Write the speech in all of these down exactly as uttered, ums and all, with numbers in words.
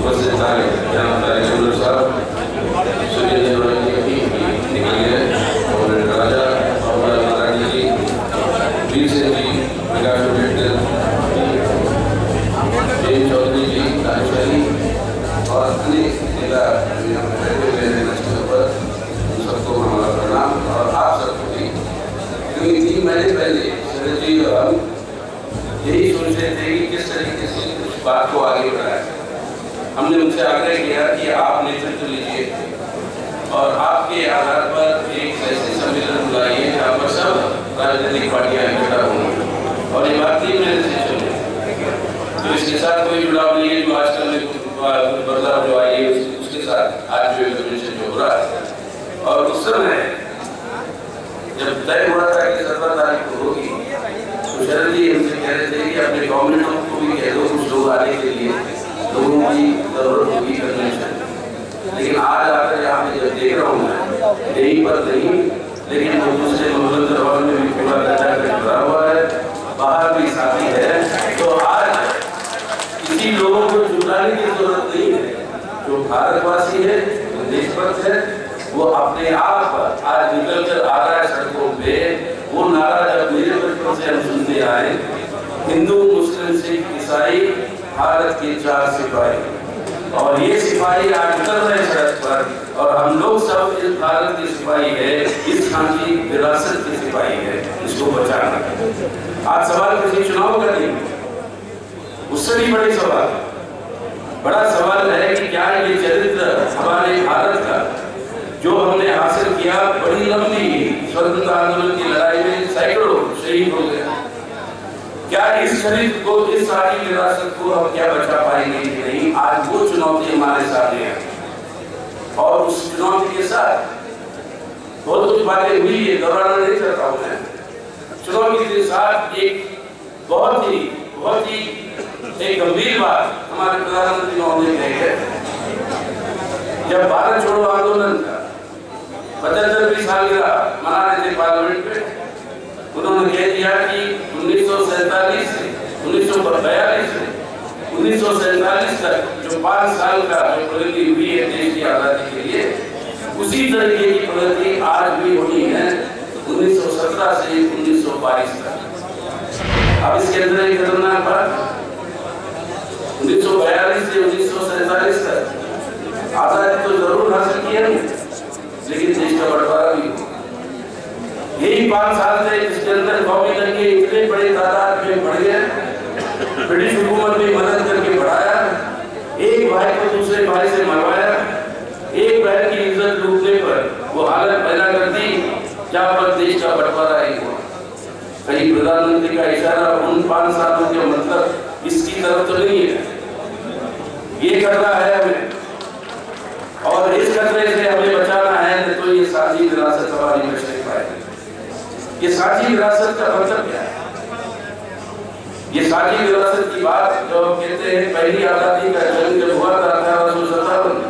उपस्थित जनाब तारिक साहब निकलिए और राजा महारानी जी, वीर सिंह जी, प्रकाश अम्बेडकर, जैन चौधरी जी, ताजशाही और अन्य नेता पर सबको हमारा प्रणाम और आप सबको भी। क्योंकि तीन महीने पहले शरद जी और हम यही सोच रहे थे कि किस तरीके से उस बात को आगे बढ़ाएं। हमने उनसे आग्रह किया कि आप नेतृत्व लीजिए और आपके आधार पर एक ऐसे सम्मेलन बुलाइए जहाँ पर सब राजनीतिक पार्टियां इकट्ठा होंगी और ये बात तीन महीने से चल रही। तो इसके साथ कोई जुड़ाव नहीं है जो आजकल में बदलाव जो आई है उसके साथ आज जो कन्वेंशन जो हो रहा है। और उस समय जब तय हुआ था कि सत्रह तारीख को होगी तो शरद जी हमसे कह रहे थे कि अपने गवर्नमेंट को भी कह दो कुछ लोग आने के लिए, लोगों की जरूरत होगी कन्वेंशन। लेकिन आज आकर यहाँ पे जब देख रहा हूँ मैं यहीं पर नहीं, लेकिन वो दूसरे मनोरंजन हॉल में भी पूरा कचरा भरा हुआ है, बाहर भी साथी है। तो आज किसी लोगों को जुटाने की जरूरत नहीं है। जो भारतवासी है, जो देशभक्त है, वो अपने आप आज निकल कर आ रहा है सड़कों पे। वो नारा जब मेरे बचपन से हम सुनते आए, हिंदू मुस्लिम सिख ईसाई भारत के चार सिपाही, और ये सिपाही आज उतर रहे सड़क पर और हम लोग सब इस भारत के सिपाही है, इस खानची विरासत के सिपाही है, इसको बचाना। आज सवाल किसी चुनाव का नहीं, उससे भी बड़ी सवाल बड़ा सवाल है कि क्या ये चरित्र हमारे भारत का जो हमने हासिल किया, बड़ी लंबी स्वतंत्रता आंदोलन की लड़ाई में सैकड़ों शहीद हो गए, क्या इस चरित्र को, इस सारी विरासत को हम क्या बचा पाएंगे कि नहीं? आज वो चुनौती हमारे सामने है और उस चुनौती के साथ बहुत कुछ बातें हुई है, दोहराना नहीं चाहता हूं मैं। चुनौती के साथ एक बहुत ही बहुत ही एक गंभीर बात हमारे प्रधानमंत्री महोदय कही है। जब भारत छोड़ो आंदोलन का पचहत्तरवीं सालगिरह मना रहे थे पार्लियामेंट में, उन्होंने कह दिया कि उन्नीस सौ सैतालीस से उन्नीस सौ बयालीस से उन्नीस सौ सैतालीस तक जो पाँच साल का जो प्रगति हुई है देश की आजादी के लिए, उसी तरीके की प्रगति आज भी होनी है उन्नीस सौ सत्रह से उन्नीस सौ बाईस तक। अब इसके अंदर एक खतरनाक बात, उन्नीस सौ बयालीस से उन्नीस सौ सैतालीस तक आजादी तो जरूर हासिल की है, लेकिन देश का बंटवारा भी हो। यही पांच साल थे जिसके अंदर कौमी दंगे इतने बड़े तादाद में बढ़ गए, ब्रिटिश हुकूमत ने मदद करके बढ़ाया, एक भाई को दूसरे भाई से मरवाया, एक बहन की इज्जत लूटने पर वो हालत पैदा कर दी जहाँ पर देश का बंटवारा ही हुआ। कहीं प्रधानमंत्री का इशारा उन पांच सालों के मतलब इसकी तरफ तो नहीं है, ये खतरा है हमें और इस खतरे से हमें बचाना है, तो ये साझी विरासत हमारी बच नहीं पाएगी। ये साझी विरासत का मतलब क्या है? ये साझी विरासत की बात जो कहते हैं, पहली आजादी का जंग जब हुआ था अठारह सौ सत्तावन,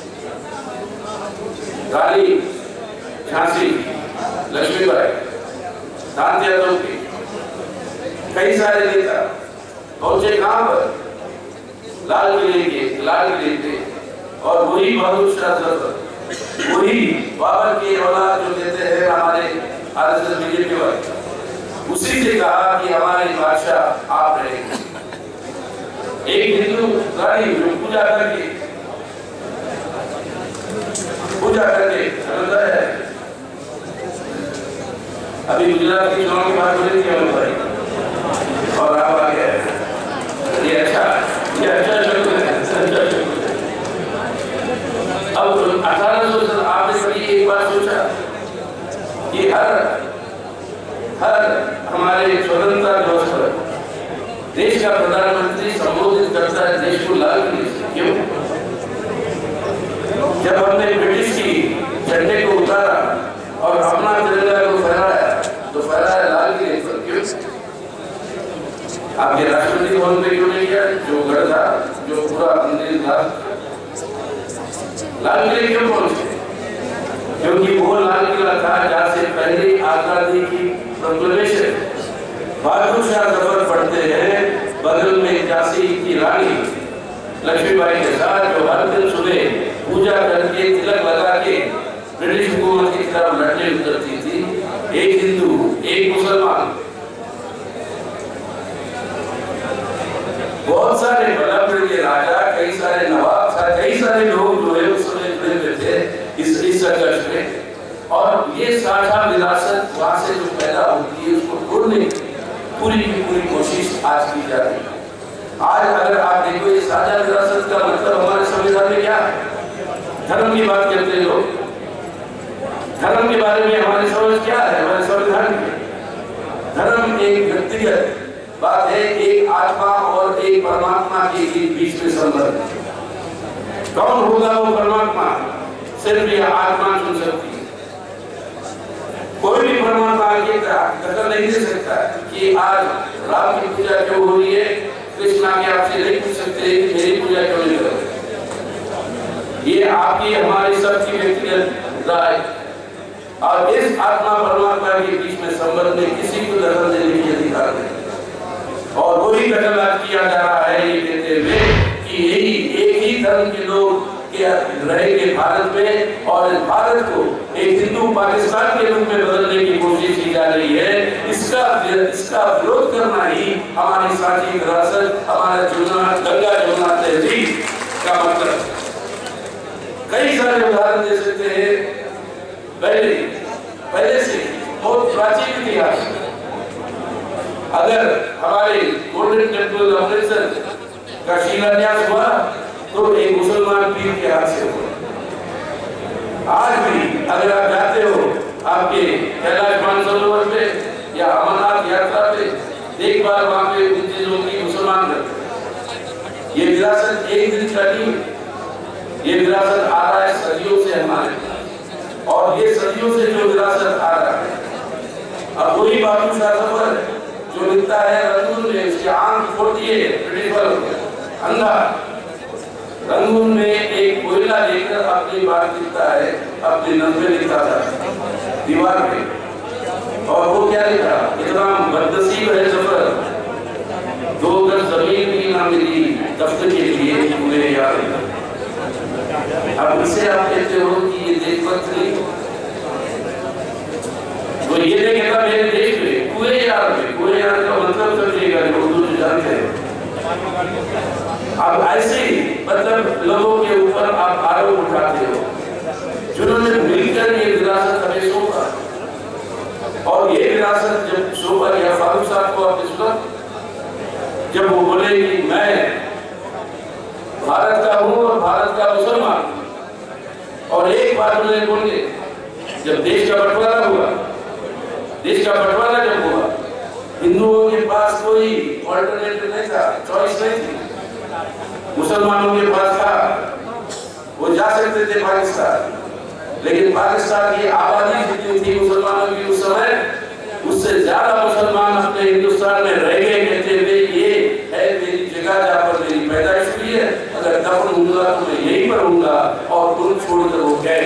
रानी झांसी लक्ष्मीबाई, तात्या टोपे, कई सारे नेता पहुंचे कहां पर? लाल किले के लाल किले पे, और वही बहादुर शाह जफर, वही बाबर की औलाद जो कहते हैं हमारे आरएसएस बीजेपी वाले, उसी से कहा कि हमारे बादशाह आप रहेंगे। एक हिंदू रानी जो पूजा करके पूजा करके चलता है। अभी गुजरात की चुनाव की बात हो रही थी अमित भाई और आप आ गए, ये अच्छा ये अच्छा शुरू है। अब अठारह सौ आपने कभी एक बार सोचा कि हर हर हमारे स्वतंत्रता दिवस पर देश का प्रधानमंत्री संबोधित करता है देश को लाल किले से, क्यों? जब हमने ब्रिटिश की झंडे को उतारा और अपना तिरंगा को फहराया तो फहराया लाल किले पर, क्यों? आपके राष्ट्रपति भवन में क्यों नहीं किया? जो गढ़ था, जो पूरा मंदिर था, लाल किले क्यों पहुंचे? क्योंकि वो लाल किला था जहाँ से पहले आजादी की प्रोक्लेमेशन बहादुर शाह जफर पढ़ते हैं, बगल में झांसी की रानी लक्ष्मीबाई के साथ, जो हर दिन सुबह पूजा करके तिलक लगा के ब्रिटिश हुकूमत की तरफ लड़ने उतरती थी। एक हिंदू, एक मुसलमान, बहुत सारे बल्लभगढ़ के राजा, कई सारे नवाब, कई सारे लोग जो है उस समय जुड़े हुए थे इस इस संघर्ष में। और ये साझा विरासत वहां से जो पैदा होती है उसको तोड़ने की पूरी की पूरी कोशिश आज की जा रही है। आज अगर आप देखो ये साझा विरासत का मतलब हमारे संविधान में क्या है? धर्म की बात करते हैं लोग, धर्म के बारे में हमारी समझ क्या है? हमारे संविधान में धर्म एक व्यक्तिगत बात है, एक आत्मा और एक परमात्मा के बीच में संबंध। कौन होगा वो परमात्मा? सिर्फ यह आत्मा चुन सकती है। कोई भी परमात्मा आगे दखल नहीं दे सकता कि आज राम की पूजा क्यों हो रही है, कृष्णा के आपसे नहीं पूछ सकते कि मेरी पूजा क्यों नहीं करोगे। ये आपकी हमारी सबकी व्यक्तिगत राय। और इस आत्मा परमात्मा के बीच में संबंध में किसी को दखल देने की अधिकार नहीं। और वही दखल किया जा रहा है ये कहते हुए कि यही एक ही धर्म के लोग रहेंगे भारत में, और इस भारत को एक हिंदू पाकिस्तान के रूप में बदलने की कोशिश की जा रही है। इसका इसका विरोध करना ही हमारी साझी विरासत, हमारा जुड़ना, गंगा जमुना तहजीब का मतलब। कई सारे उदाहरण दे सकते हैं। पहले पहले से बहुत प्राचीन इतिहास, अगर हमारे गोल्डन टेम्पल अमृतसर का शिलान्यास हुआ तो एक मुसलमान पीर के हाथ से हुआ। आज भी अगर आप जाते हो आपके कैलाश मानसरोवर पे या अमरनाथ यात्रा पे, एक बार वहां पे उन चीजों की मुसलमान करते। ये विरासत एक दिन का नहीं, ये विरासत आ रहा है सदियों से हमारे, और ये सदियों से जो विरासत आ रहा है। अब वही बाबू शाह जफर जो लिखता है रंगून में, उसकी आंख फोड़ दिए ब्रिटिश वालों, अंधा रंगून में एक कोयला लेकर अपनी बात लिखता है, अपनी नज़में लिखता था दीवार पे। और वो क्या लिखा? इतना बदनसीब है जफर, दो गज जमीन भी ना मिली दफ्तर के लिए तुम्हें याद। अब इससे आप कहते हो कि ये देशभक्त नहीं, तो ये नहीं कहता मेरे देश में कुएं यार में, कुएं यार का मतलब समझिएगा जो उर्दू जानते हैं। अब ऐसे ही मतलब लोगों के ऊपर आप आरोप उठाते हो जिन्होंने मिलकर ये विरासत हमें सौंपा। और ये विरासत जब सौंपा गया फारूक साहब को, आप सुना जब वो बोले कि मैं भारत का हूँ और भारत का मुसलमान, और एक बात उन्होंने बोले, जब देश का बंटवारा हुआ, देश का बंटवारा जब हुआ, हिंदुओं के पास कोई ऑल्टरनेटिव नहीं था, चॉइस नहीं थी। मुसलमानों के पास था, वो जा सकते थे पाकिस्तान, लेकिन पाकिस्तान की आबादी जितनी थी मुसलमानों की उस समय, उससे ज्यादा मुसलमान अपने हिंदुस्तान में रह गए, कहते हुए ये है मेरी जगह जहाँ पर मेरी पैदाइश हुई है, अगर दफन होऊंगा तो मैं यहीं पर होऊंगा। और उन छोड़कर वो गए।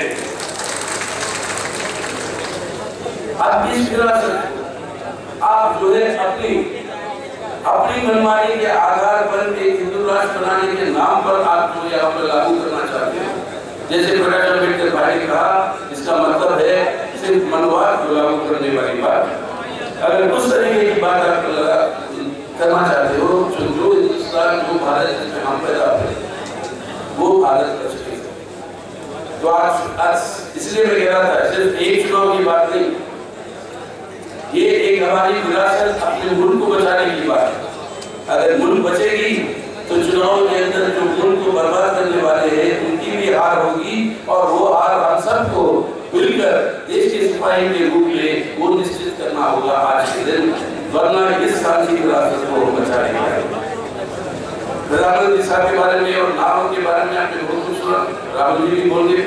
अब इस विरासत आप जो है अपनी अपनी मनमानी के आधार पर एक हिंदू राष्ट्र बनाने के नाम पर आप जो यहाँ पर लागू करना चाहते हैं। जैसे प्रकाश अम्बेडकर भाई ने कहा, इसका मतलब है सिर्फ मनवाद को लागू करने वाली बात। अगर उस तरीके की बात आप लगा करना चाहते हो, जो जो हिंदुस्तान जो भारत में हम पैदा हुए वो भारत का चुके। तो आज आज इसलिए मैं कह रहा था सिर्फ एक चुनाव की बात नहीं, ये एक हमारी विरासत अपने मुल्क को बचाने की बात है। अगर मुल्क बचेगी तो चुनाव के अंदर जो मुल्क को बर्बाद करने वाले हैं उनकी भी हार होगी, और वो हार हम सबको मिलकर देश के सिपाही के रूप में वो निश्चित करना होगा आज के दिन, वरना इस साझी विरासत को बचाएंगे। प्रधानमंत्री साहब के बारे में और नारों के बारे में आपने बहुत कुछ सुना, राहुल जी भी बोल गए।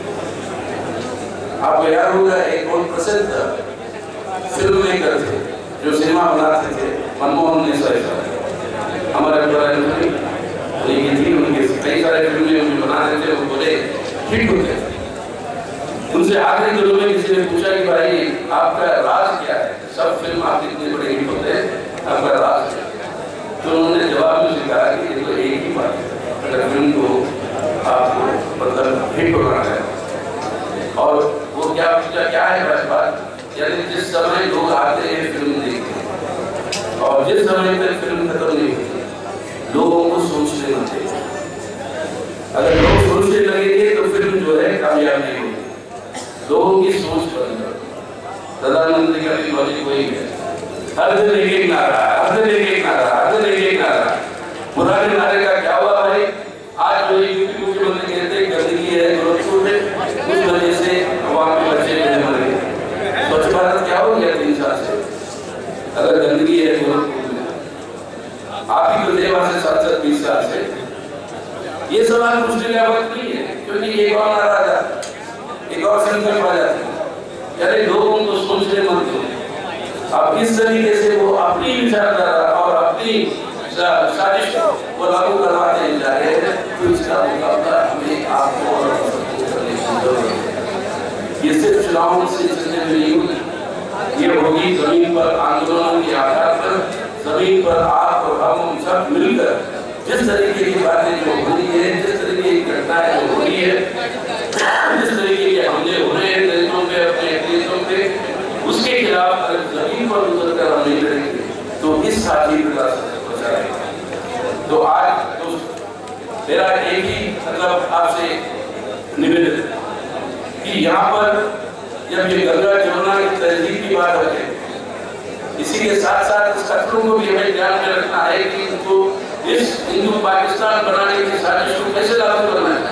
आपको याद होगा एक बहुत प्रसिद्ध फिल्म मेकर थे जो सिनेमा बनाते थे, मनमोहन देसाई साहब, हमारे थी, उनके कई सारे फिल्में उन्हें बनाते थे, वो बोले हिट होते थे। उनसे आखिरी दिनों में किसी ने पूछा कि भाई आपका राज क्या है, सब फिल्म आप इतने बड़े हिट होते हैं, आपका राज क्या? तो उन्होंने जवाब में कहा कि ये तो एक ही बात है, अगर फिल्म को आपको मतलब हिट होना है। और वो क्या क्या है बस बात, यानी जिस समय लोग आते हैं फिल्म देखते और जिस समय तक फिल्म खत्म नहीं होती, लोगों को सोचने मत दें। अगर लोग सोचने लगेंगे तो फिल्म जो है कामयाब नहीं होगी। लोगों की सोच बदल करो। प्रधानमंत्री का भी लॉजिक वही है, हर दिन एक एक नारा, हर दिन एक एक नारा, हर दिन एक एक नारा। पुराने नारे का क्या हुआ भाई? आज जो यूपी मुख्यमंत्री कहते हैं गंदगी है गोरखपुर में, उस वजह से वहाँ के बच्चे मर गए। स्वच्छ भारत क्या हो गया तीन साल से? अगर गंदगी है गोरखपुर में, आप ही तो थे वहां से सात सात बीस साल से। ये सवाल पूछने का वक्त नहीं है, क्योंकि एक और नारा आता, एक और संकल्प आ जाता है। यानी लोगों को सोचने मत दो। अब किस तरीके से वो अपनी विचारधारा और अपनी साजिश को लागू करवाते जा रहे हैं, तो इसका मुकाबला हमें आपको और करने की जरूरत है। ये सिर्फ चुनाव से चलने में नहीं होगी, ये होगी जमीन पर आंदोलनों के आधार पर, जमीन पर आप और हम सब मिलकर जिस तरीके की बातें जो हो रही है, जिस तरीके की घटनाएं जो हो रही है, जिस तरीके के हमले हो रहे हैं देशों पे, अपने देशों पे, उसके खिलाफ अगर जमीन पर उतर कर हम नहीं लड़ेंगे तो इस साथी विकास बचा रहेगा। तो आज तो मेरा एक ही मतलब आपसे निवेदन है कि यहाँ पर जब ये गंगा जमुना की तहजीब की बात है, इसी के साथ साथ इस खतरों को भी हमें ध्यान में रखना है कि इनको इस हिंदू पाकिस्तान बनाने की साजिश को कैसे लागू करना है।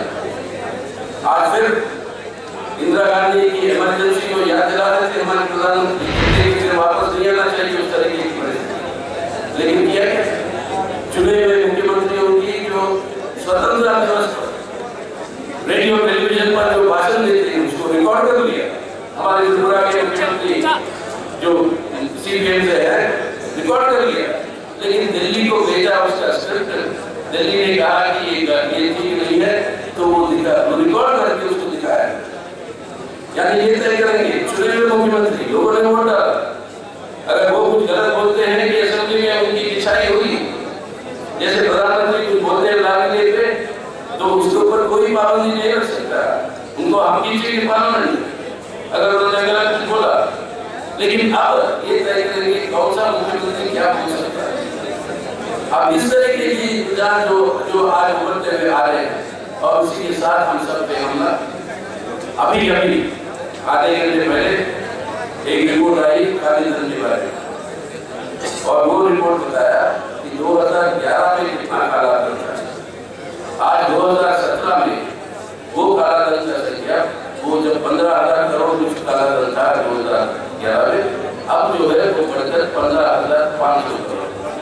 आज फिर इंदिरा गांधी की इमरजेंसी को याद दिला रहे थे हमारे प्रधानमंत्री, वापस नहीं आना चाहिए उस तरह की परिस्थिति। लेकिन क्या है, चुने हुए मुख्यमंत्रियों की जो स्वतंत्रता दिवस पर रेडियो टेलीविजन पर जो भाषण देते हैं उसको रिकॉर्ड कर लिया। हमारे त्रिपुरा के मुख्यमंत्री जो सीपीएम से है, रिकॉर्ड कर लिया, लेकिन दिल्ली को भेजा उसका स्क्रिप्ट। दिल्ली ने कहा कि ये ठीक नहीं है, तो वो दिखा, वो रिकॉर्ड करके उसको दिखाया। यानी ये तय करेंगे चुने हुए मुख्यमंत्री, लोगों ने वोट डाला, अगर वो कुछ गलत बोलते हैं कि असेंबली में उनकी पिछाई हुई, जैसे प्रधानमंत्री कुछ बोलते हैं लाल पे, तो उसके ऊपर कोई पाबंदी नहीं रख सकता, उनको हम पीछे की पालना नहीं अगर उन्होंने गलत कुछ बोला। लेकिन अब ये तय करेंगे कौन सा मुख्यमंत्री क्या बोल सकता है। अब इस तरह के भी रुझान जो जो आज उभरते हुए आ रहे हैं, और उसी के साथ हम सब पे हमला। अभी अभी आधे घंटे पहले एक रिपोर्ट आई काली धन के बारे में, और वो रिपोर्ट बताया कि दो हज़ार ग्यारह में कितना काला धन था। आज दो हज़ार सत्रह में वो काला धन का संख्या, वो जब पंद्रह हजार करोड़ कुछ काला धन था दो हजार ग्यारह में, अब जो है वो बढ़कर पंद्रह हजार पाँच सौ करोड़।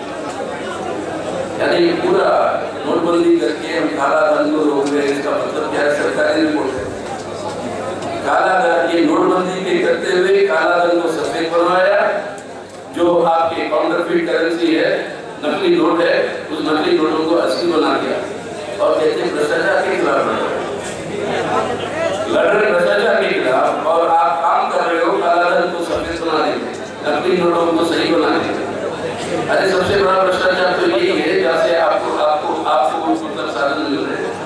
यानी पूरा नोटबंदी करके हम काला धन को रोक रहे हैं। इसका मतलब क्या है? सरकारी रिपोर्ट है, काला धन की नोटबंदी के करते हुए काला धन को सफेद बनवाया। जो आपके काउंटरफीट करेंसी है, नकली नोट है, उस नकली नोटों को असली बना दिया और कहते हैं भ्रष्टाचार के खिलाफ लड़ रहे भ्रष्टाचार के खिलाफ, और आप काम कर रहे हो काला धन को सफेद बनाने में, नकली नोटों को सही बनाने में। अरे सबसे बड़ा भ्रष्टाचार तो यही है जहाँ से आपको आपको आपको मतलब साधन मिल रहे हैं।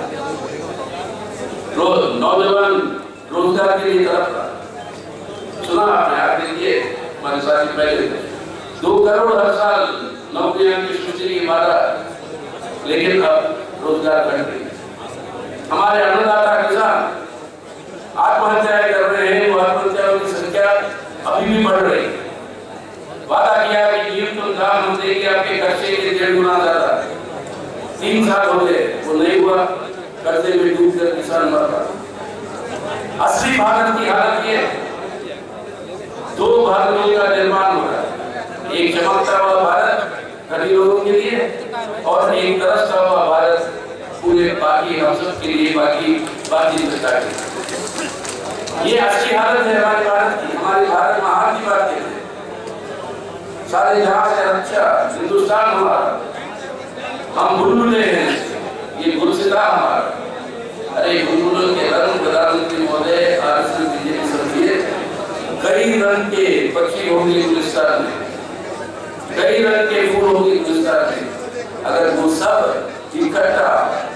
रोज नौजवान रोजगार के लिए तरफ सुना आपने, आप देखिए हमारे साथी पहले दो करोड़ हर साल नौकरियों की सृष्टि की वादा, लेकिन अब रोजगार घट रही। हमारे अन्नदाता किसान आत्महत्याएं कर रहे हैं, वो आत्महत्याओं की संख्या अभी भी बढ़ रही। वादा किया कि न्यूनतम दाम हम देंगे आपके खर्चे के डेढ़ गुना ज्यादा, तीन साल हो गए वो नहीं हुआ, कर्जे में डूब कर किसान मर रहा। असली भारत की हालत ये, दो भारतों का निर्माण हो रहा है, एक चमकता हुआ भारत धनी लोगों के लिए, और एक तरसता हुआ भारत पूरे बाकी हम सब के लिए, बाकी बाकी जनता के लिए। ये असली हालत है हमारे भारत की। हमारे भारत महान की बात है, सारे जहां से अच्छा हिंदुस्तान हमारा, हम बुलबुले हैं, ये गुलसिता हमारा। अरे बुलबुलों के रंग प्रधानमंत्री महोदय आज से बीजेपी समझिए, कई रंग के पक्षी होंगे गुलिस्तान में, कई रंग के फूल होंगे गुलिस्तान में। अगर वो सब इकट्ठा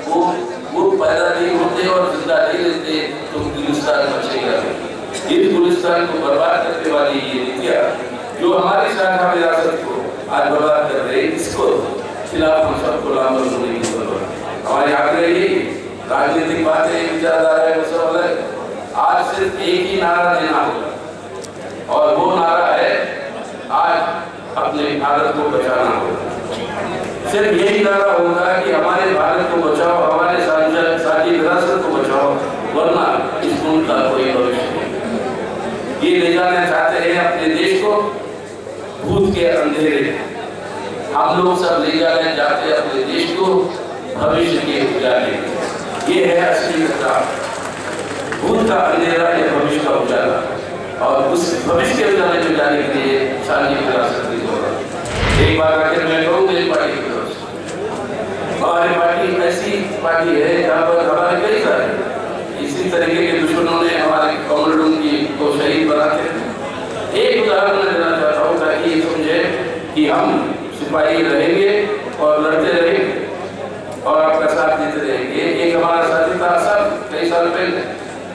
वो वो पैदा नहीं होते और जिंदा नहीं रहते तो गुलिस्तान बचेगा। इस गुलिस्तान को बर्बाद करने वाली ये नीतियाँ जो हमारी शाखा विरासत को आज बर्बाद कर रहे हैं, इसको खिलाफ हम सबको लामबंद होने की जरूरत है। हमारी आग्रह यही राजनीतिक बातें विचारधारा है वो सब अलग। आज सिर्फ एक ही नारा देना होगा और वो नारा है आज अपने भारत को बचाना होगा। सिर्फ यही नारा होगा कि हमारे भारत को बचाओ, हमारे साझी विरासत को बचाओ, वरना इस मुल्क का कोई भविष्य नहीं। ये ले जाना चाहते हैं अपने देश को भूत के अंधेरे, हम लोग सब ले जाने जाते हैं अपने देश को भविष्य के उजाले। ये है असली खतरा, भूत का अंधेरा या भविष्य का उजाला, और उस भविष्य के उजाले में जाने के लिए साझी विरासत की जरूरत। एक बार आखिर मैं कहूँगा एक पार्टी की तरफ से, हमारी पार्टी ऐसी पार्टी है जहाँ पर हमारे कई सारे इसी तरीके के दुश्मनों ने हमारे कॉमरेडों की को शहीद बनाते थे। एक उदाहरण मैं देना चाहता हूँ ताकि ये समझे कि हम सिपाही रहेंगे और लड़ते रहेंगे और आपका साथ देते रहेंगे। एक हमारा साथी था सब कई साल पहले,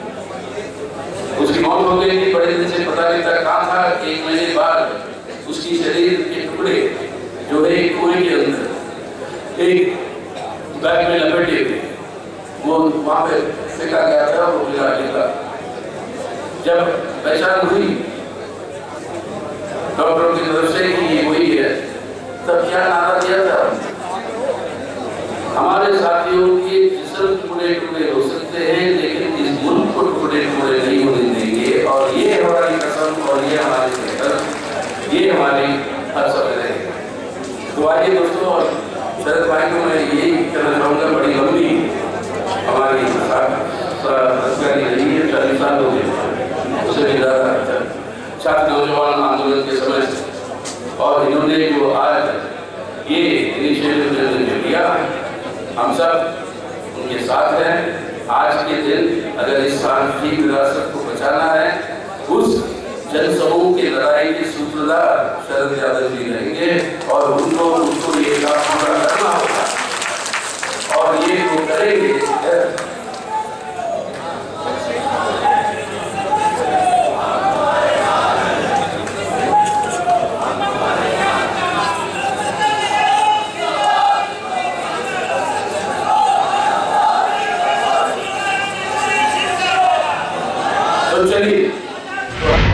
उसकी मौत हो गई थी, बड़े दिन से पता नहीं था कहाँ था। एक महीने बाद उसकी शरीर के टुकड़े जो है एक कुएं के अंदर एक बैग में लपेटे हुए वो वहाँ पे फेंका गया था। वो मिला निकला, जब पहचान हुई डॉक्टरों की तरफ से कि ये वही है, तब क्या नारा दिया था, हमारे साथियों के जिस्म टुकड़े टुकड़े हो सकते हैं लेकिन इस मुल्क को टुकड़े टुकड़े नहीं होने देंगे। और ये हमारी कसम और ये हमारी सेहत, ये हमारी हर समय रहेगी। तो आइए दोस्तों, और शरद भाई को मैं यही कहना चाहूँगा, बड़ी लंबी हमारी हत्यारी रही है, चालीस साल हो गए, उससे भी ज़्यादा छात्र नौजवान आंदोलन के समय से, और इन्होंने जो आज ये इनिशिएटिव जो लिया, हम सब उनके साथ हैं। आज के दिन अगर इस सांस्कृतिक विरासत को बचाना है, उस जनसमूह की लड़ाई के सूत्रधार शरद यादव जी रहेंगे और उनको उनको ये काम पूरा करना होगा और ये वो करेंगे। तो चलिए।